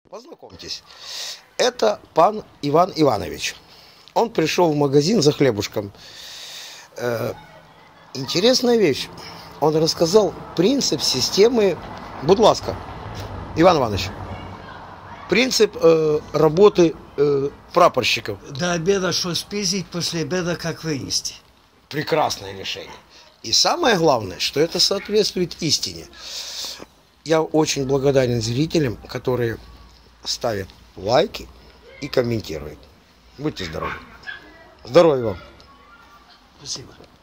Познакомьтесь, это пан Иван Иванович. Он пришел в магазин за хлебушком. Интересная вещь. Он рассказал принцип системы. Будь ласка, Иван Иванович. Принцип работы прапорщиков. До обеда что спиздить, после обеда как вынести. Прекрасное решение. И самое главное, что это соответствует истине. Я очень благодарен зрителям, которые ставят лайки и комментируют. Будьте здоровы. Здоровья вам. Спасибо.